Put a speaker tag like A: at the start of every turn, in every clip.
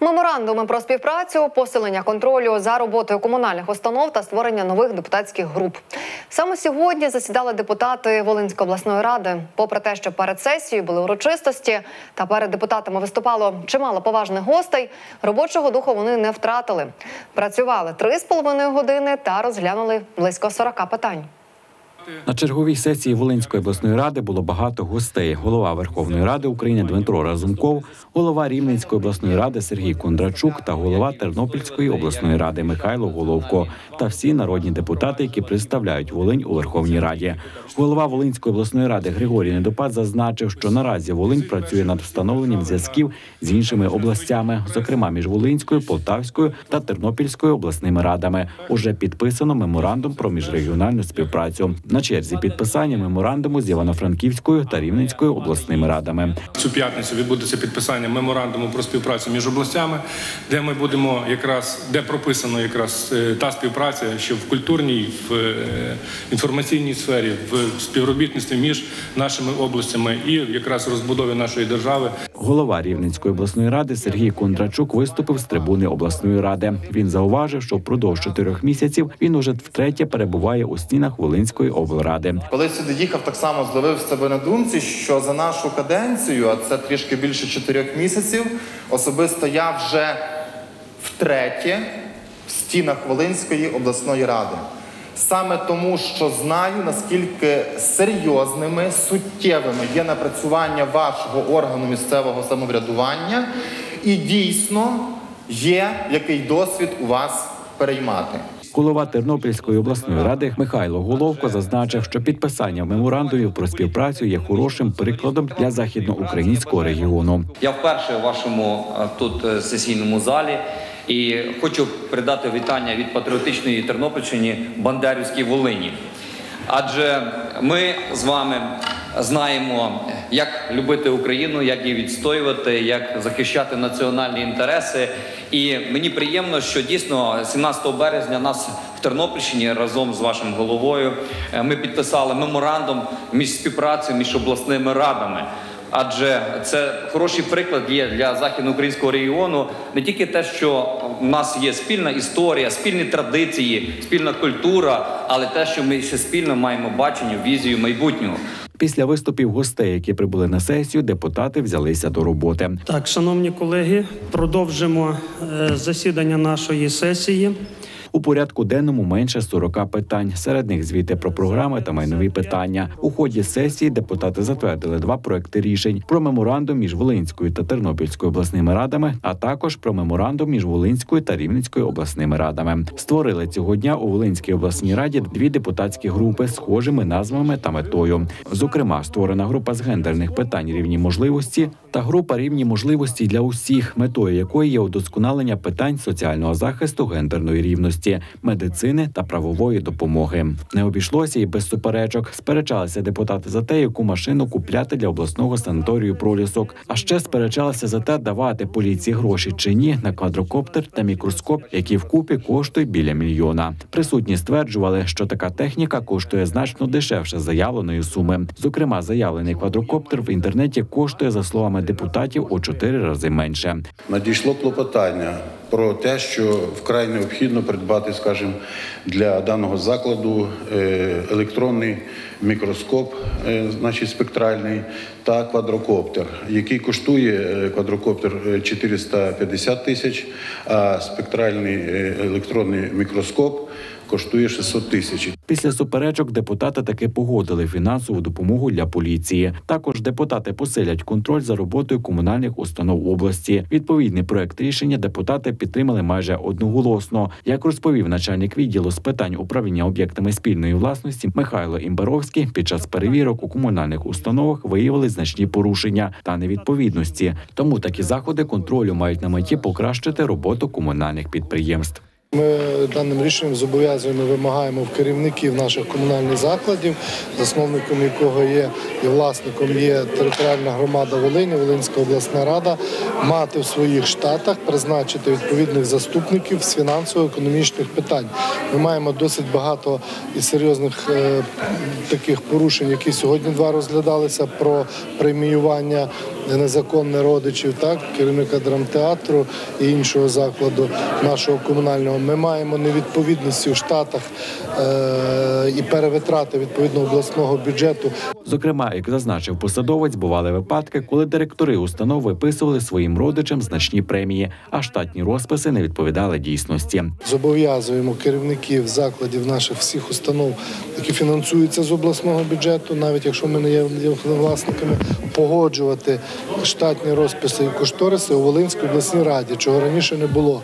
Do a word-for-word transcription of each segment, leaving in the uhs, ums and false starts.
A: Меморандуми про співпрацю, посилення контролю за роботою комунальних установ та створення нових депутатських груп. Саме сьогодні засідали депутати Волинської обласної ради. Попри те, що перед сесією були урочистості та перед депутатами виступало чимало поважних гостей, робочого духу вони не втратили. Працювали три з половиною години та розглянули близько сорока питань.
B: На черговій сесії Волинської обласної ради було багато гостей. Голова Верховної Ради України Дмитро Разумков, голова Рівненської обласної ради Сергій Кондрачук та голова Тернопільської обласної ради Михайло Головко та всі народні депутати, які представляють Волинь у Верховній Раді. Голова Волинської обласної ради Григорій Недопад зазначив, що наразі Волинь працює над встановленням зв'язків з іншими областями, зокрема між Волинською, Полтавською та Тернопільською обласними радами. Уже підписано меморандум про міжрегіональну співпрацю. На черзі підписання меморандуму з Івано-Франківською та Рівненською обласними радами.
C: Цю п'ятницю відбудеться підписання меморандуму про співпрацю між областями, де ми будемо якраз, де прописано якраз та співпраця, що в культурній, в інформаційній сфері, в співробітництві між нашими областями і якраз розбудові нашої держави.
B: Голова Рівненської обласної ради Сергій Кондрачук виступив з трибуни обласної ради. Він зауважив, що впродовж чотирьох місяців він уже втретє перебуває у стінах Волинської облради.
D: Коли сюди їхав, так само зловив себе на думці, що за нашу каденцію, а це трішки більше чотирьох місяців, особисто я вже втретє в стінах Волинської обласної ради. Саме тому, що знаю, наскільки серйозними, суттєвими є напрацювання вашого органу місцевого самоврядування і дійсно є який досвід у вас переймати.
B: Голова Тернопільської обласної ради Михайло Головко зазначив, що підписання меморандумів про співпрацю є хорошим прикладом для західноукраїнського регіону.
E: Я вперше у вашому тут сесійному залі і хочу передати вітання від патріотичної Тернопільщини Бандерівській Волині. Адже ми з вами знаємо, як любити Україну, як її відстоювати, як захищати національні інтереси. І мені приємно, що дійсно сімнадцятого березня нас в Тернопільщині разом з вашим головою ми підписали меморандум між співпрацею між обласними радами. Адже це хороший приклад є для західноукраїнського регіону. Не тільки те, що в нас є спільна історія, спільні традиції, спільна культура, але те, що ми ще спільно маємо бачення, візію майбутнього.
B: Після виступів гостей, які прибули на сесію, депутати взялися до роботи.
F: Так, шановні колеги, продовжимо засідання нашої сесії.
B: У порядку денному менше сорока питань. Серед них звіти про програми та майнові питання. У ході сесії депутати затвердили два проекти рішень: про меморандум між Волинською та Тернопільською обласними радами, а також про меморандум між Волинською та Рівненською обласними радами. Створили цього дня у Волинській обласній раді дві депутатські групи з схожими назвами та метою. Зокрема, створена група з гендерних питань рівні можливості та група рівні можливості для усіх, метою якої є удосконалення питань соціального захисту, гендерної рівності, медицини та правової допомоги. Не обійшлося і без суперечок. Сперечалися депутати за те, яку машину купляти для обласного санаторію «Пролісок». А ще сперечалися за те, давати поліції гроші чи ні на квадрокоптер та мікроскоп, які вкупі коштують біля мільйона. Присутні стверджували, що така техніка коштує значно дешевше заявленої суми. Зокрема, заявлений квадрокоптер в інтернеті коштує, за словами депутатів, у чотири рази менше.
G: Надійшло клопотання про те, що вкрай необхідно придбати, скажімо, для даного закладу електронний мікроскоп, значить спектральний, та квадрокоптер, який коштує квадрокоптер чотириста п'ятдесят тисяч, а спектральний електронний мікроскоп коштує шістсот тисяч.
B: Після суперечок депутати таки погодили фінансову допомогу для поліції. Також депутати посилять контроль за роботою комунальних установ області. Відповідний проект рішення депутати підтримали майже одноголосно. Як розповів начальник відділу з питань управління об'єктами спільної власності Михайло Імбаровський, під час перевірок у комунальних установах виявили значні порушення та невідповідності. Тому такі заходи контролю мають на меті покращити роботу комунальних підприємств.
H: Ми даним рішенням зобов'язуємо, вимагаємо в керівників наших комунальних закладів, засновником якого є і власником є територіальна громада Волині, Волинська обласна рада, мати в своїх штатах, призначити відповідних заступників з фінансово-економічних питань. Ми маємо досить багато і серйозних е, таких порушень, які сьогодні два розглядалися, про преміювання незаконне родичів, так, керівника драмтеатру і іншого закладу нашого комунального. Ми маємо невідповідності в штатах е- і перевитрати відповідно обласного бюджету.
B: Зокрема, як зазначив посадовець, бували випадки, коли директори установ виписували своїм родичам значні премії, а штатні розписи не відповідали дійсності.
H: Зобов'язуємо керівників закладів наших всіх установ, які фінансуються з обласного бюджету, навіть якщо ми не є власниками, погоджувати штатні розписи і кошториси у Волинській обласній раді, чого раніше не було.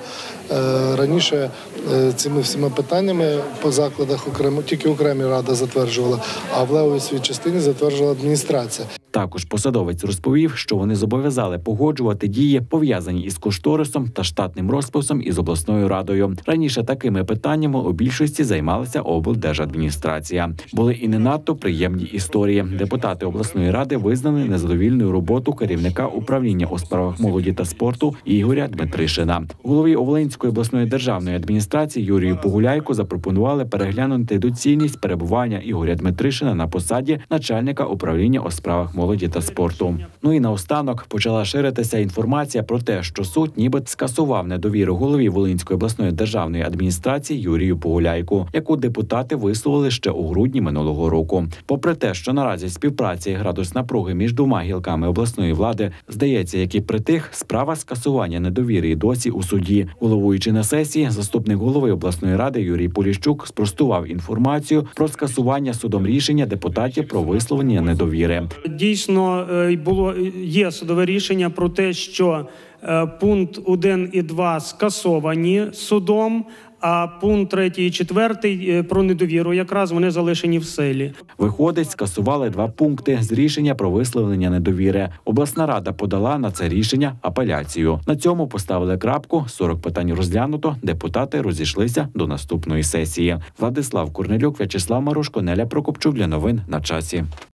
H: Раніше цими всіма питаннями по закладах окремо тільки окремі рада затверджувала, а в левовій своїй частині затверджувала адміністрація.
B: Також посадовець розповів, що вони зобов'язали погоджувати дії, пов'язані із кошторисом та штатним розписом із обласною радою. Раніше такими питаннями у більшості займалася облдержадміністрація. Були і не надто приємні історії. Депутати обласної ради визнали незадовільною роботу керівника управління у справах молоді та спорту Ігоря Дмитришина. Голові Волинської обласної державної адміністрації Юрію Погуляйку запропонували переглянути доцільність перебування Ігоря Дмитришина на посаді начальника управління у справах молоді та спорту. Ну і наостанок почала ширитися інформація про те, що суд ніби скасував недовіру голові Волинської обласної державної адміністрації Юрію Погуляйку, яку депутати висловили ще у грудні минулого року. Попри те, що наразі співпраця і градус напруги між двома гілками обласної влади, здається, як і притих, справа скасування недовіри і досі у суді. Головуючи на сесії, заступник голови обласної ради Юрій Поліщук спростував інформацію про скасування судом рішення депутатів про висловлення недовіри.
F: Дійсно, було є судове рішення про те, що пункт один і два скасовані судом, а пункт третій і четвертий про недовіру якраз вони залишені в силі.
B: Виходить, скасували два пункти з рішення про висловлення недовіри. Обласна рада подала на це рішення апеляцію. На цьому поставили крапку, сорок питань розглянуто, депутати розійшлися до наступної сесії. Владислав Корнелюк, В'ячеслав Марушко, Неля Прокопчук для новин на часі.